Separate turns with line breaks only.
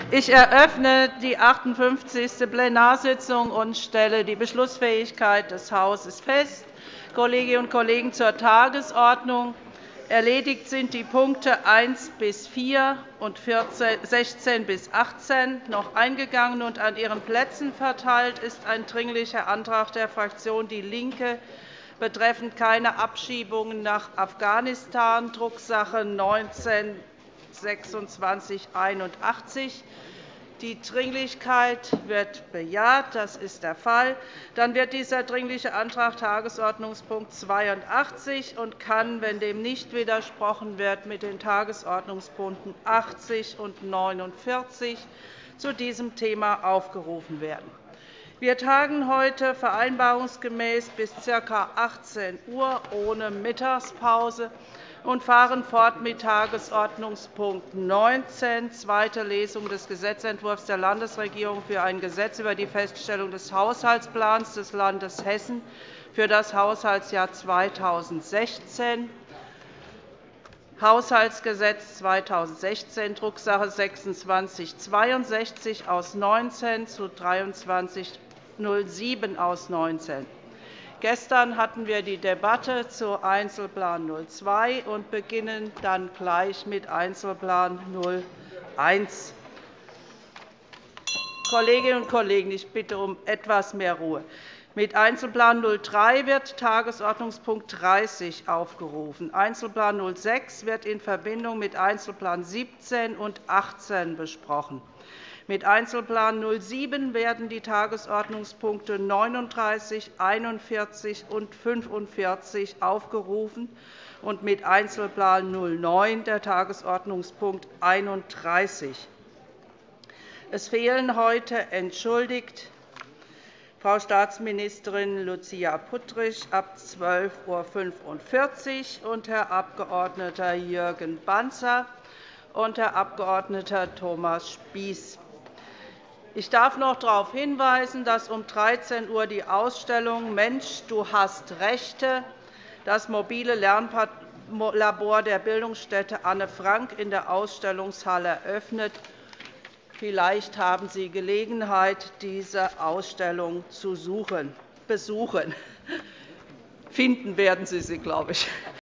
Ich eröffne die 58. Plenarsitzung und stelle die Beschlussfähigkeit des Hauses fest. Kolleginnen und Kollegen, zur Tagesordnung. Erledigt sind die Punkte 1 bis 4 und 16 bis 18 noch eingegangen, und an Ihren Plätzen verteilt ist ein Dringlicher Antrag der Fraktion DIE LINKE betreffend keine Abschiebungen nach Afghanistan, Drucksache 19-2681. Die Dringlichkeit wird bejaht. Das ist der Fall. Dann wird dieser Dringliche Antrag Tagesordnungspunkt 82 und kann, wenn dem nicht widersprochen wird, mit den Tagesordnungspunkten 80 und 49 zu diesem Thema aufgerufen werden. Wir tagen heute vereinbarungsgemäß bis ca. 18 Uhr ohne Mittagspause und fahren fort mit Tagesordnungspunkt 19, zweite Lesung des Gesetzentwurfs der Landesregierung für ein Gesetz über die Feststellung des Haushaltsplans des Landes Hessen für das Haushaltsjahr 2016, Haushaltsgesetz 2016, Drucksache 2662 aus 19 zu 2307 aus 19. Gestern hatten wir die Debatte zu Einzelplan 02 und beginnen dann gleich mit Einzelplan 01. Kolleginnen und Kollegen, ich bitte um etwas mehr Ruhe. Mit Einzelplan 03 wird Tagesordnungspunkt 30 aufgerufen. Einzelplan 06 wird in Verbindung mit Einzelplan 17 und 18 besprochen. Mit Einzelplan 07 werden die Tagesordnungspunkte 39, 41 und 45 aufgerufen und mit Einzelplan 09 der Tagesordnungspunkt 31. Es fehlen heute entschuldigt Frau Staatsministerin Lucia Puttrich ab 12:45 Uhr und Herr Abg. Jürgen Banzer und Herr Abg. Thomas Spieß. Ich darf noch darauf hinweisen, dass um 13 Uhr die Ausstellung »Mensch, du hast Rechte«, das mobile Lernlabor der Bildungsstätte Anne Frank in der Ausstellungshalle eröffnet. Vielleicht haben Sie Gelegenheit, diese Ausstellung zu besuchen. Finden werden Sie sie, glaube ich.